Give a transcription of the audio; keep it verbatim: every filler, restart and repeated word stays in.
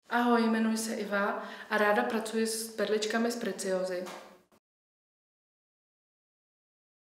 Ahoj, jmenuji se Iva a ráda pracuji s perličkami z Preciozy.